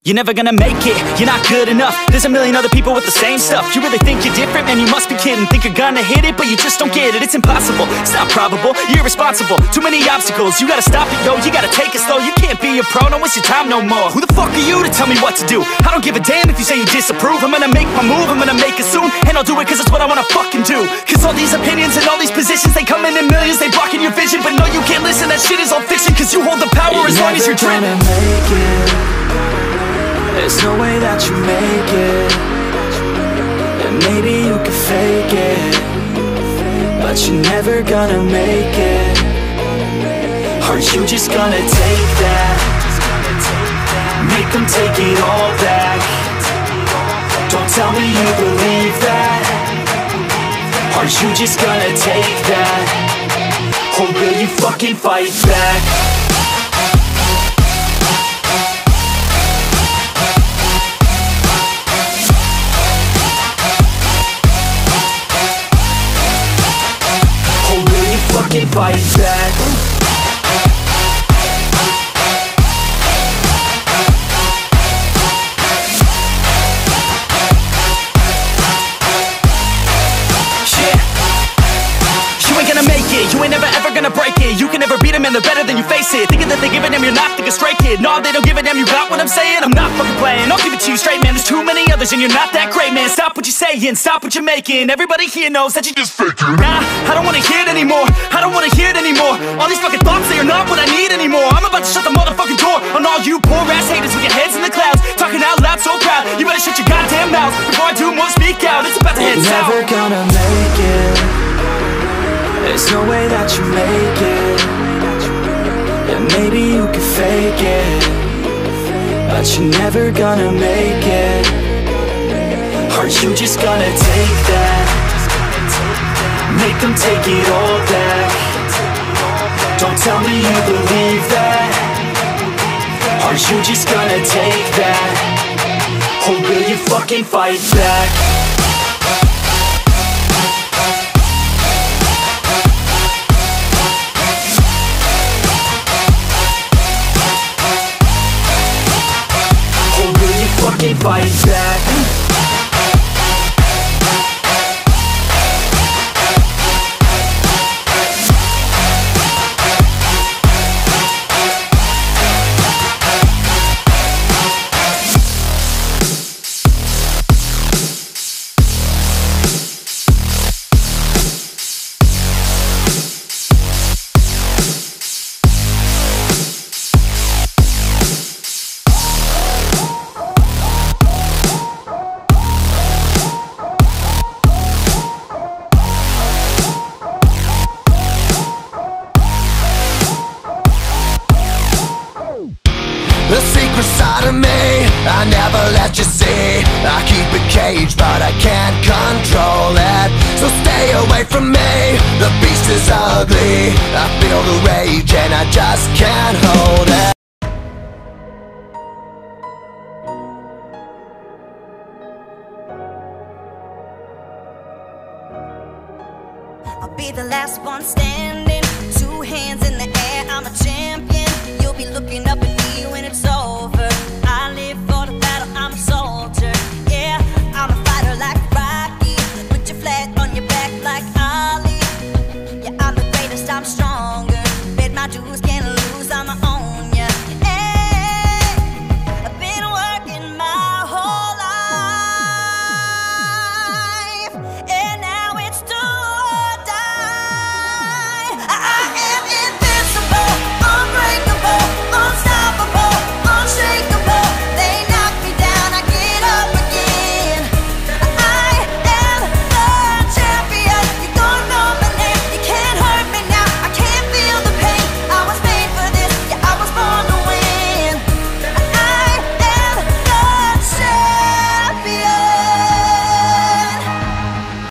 You're never gonna make it, you're not good enough. There's a million other people with the same stuff. You really think you're different? Man, you must be kidding. Think you're gonna hit it, but you just don't get it. It's impossible, it's not probable, you're irresponsible. Too many obstacles, you gotta stop it, yo. You gotta take it slow, you can't be a pro. Don't waste your time no more. Who the fuck are you to tell me what to do? I don't give a damn if you say you disapprove. I'm gonna make my move, I'm gonna make it soon. And I'll do it cause it's what I wanna fucking do. Cause all these opinions and all these positions, they come in millions, they blocking your vision. But no, you can't listen, that shit is all fiction. Cause you hold the power as long as you're driven. Make it. There's no way that you make it. And maybe you can fake it, but you're never gonna make it. Are you just gonna take that? Make them take it all back. Don't tell me you believe that. Are you just gonna take that? Or will you fucking fight back? Fight back. You ain't gonna make it, you ain't never ever gonna break it. You can never beat them and they're better than you face it. Thinking that they give a damn, you're not thinking straight, kid. No, they don't give a damn, you got what I'm saying? I'm not fucking playing, I'll give it to you straight, man. There's too many others and you're not that great, man. Stop what you're saying, stop what you're making. Everybody here knows that you just faking. Nah, I don't wanna hear it anymore, I don't wanna hear it anymore. All these fucking thoughts, they are not what I need anymore. I'm about to shut the motherfucking door on all you poor ass haters with your heads in the clouds, talking out loud so proud. You better shut your goddamn mouth before I do more speak out. It's about to head south. You're never gonna make it. There's no way that you make it. And maybe you can fake it, but you're never gonna make it. Are you just gonna take that? Make them take it all back. Don't tell me you believe that. Are you just gonna take that? Or will you fucking fight back? Fight back. The secret side of me, I never let you see. I keep it caged, but I can't control it. So stay away from me, the beast is ugly. I feel the rage and I just can't hold it. I'll be the last one standing, 2 hands in the air, I'm a champion. You'll be looking up at me when it's over. I live for the battle, I'm a soldier. Yeah, I'm a fighter like Rocky. Put your flag on your back like Ali. Yeah, I'm the greatest, I'm stronger. Bet my dues can't